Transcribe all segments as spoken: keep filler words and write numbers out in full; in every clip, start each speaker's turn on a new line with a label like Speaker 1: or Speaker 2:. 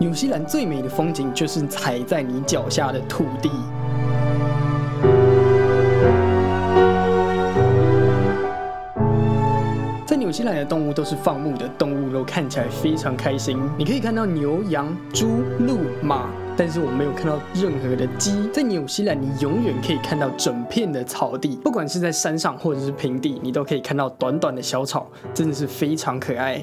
Speaker 1: 纽西兰最美的风景就是踩在你脚下的土地。在纽西兰的动物都是放牧的，动物都看起来非常开心。你可以看到牛、羊、猪、鹿、马，但是我没有看到任何的鸡。在纽西兰，你永远可以看到整片的草地，不管是在山上或者是平地，你都可以看到短短的小草，真的是非常可爱。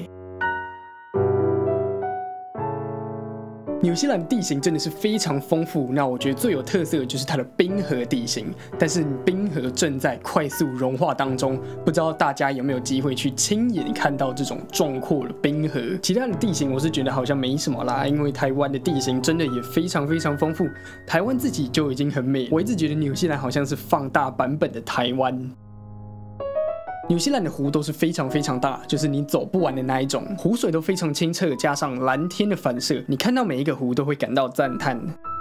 Speaker 1: 纽西兰的地形真的是非常丰富，那我觉得最有特色的就是它的冰河地形，但是冰河正在快速融化当中，不知道大家有没有机会去亲眼看到这种壮阔的冰河。其他的地形我是觉得好像没什么啦，因为台湾的地形真的也非常非常丰富，台湾自己就已经很美，我一直觉得纽西兰好像是放大版本的台湾。纽西兰的湖都是非常非常大，就是你走不完的那一种，湖水都非常清澈，加上蓝天的反射，你看到每一个湖都会感到赞叹。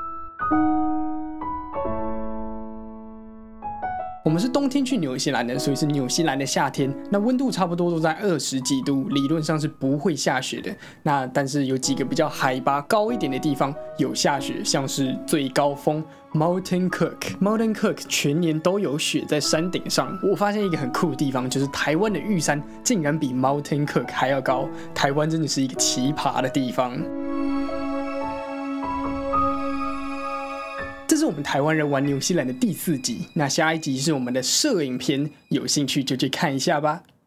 Speaker 1: 我们是冬天去纽西兰的，所以是纽西兰的夏天，那温度差不多都在二十几度，理论上是不会下雪的。那但是有几个比较海拔高一点的地方有下雪，像是最高峰 Mountain Cook，Mountain Cook 全年都有雪在山顶上。我发现一个很酷的地方，就是台湾的玉山竟然比 Mountain Cook 还要高，台湾真的是一个奇葩的地方。这是我们台湾人玩纽西兰的第四集，那下一集是我们的摄影篇，有兴趣就去看一下吧。